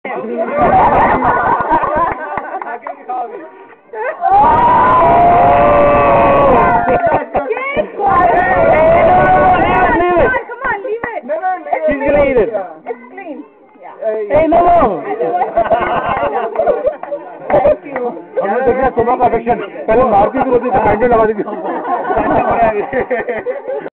Hey, no. Thank you. हमने देखा सोमा का अफेक्शन पहले मारती थी रोती तो कैंडल लगा दी थी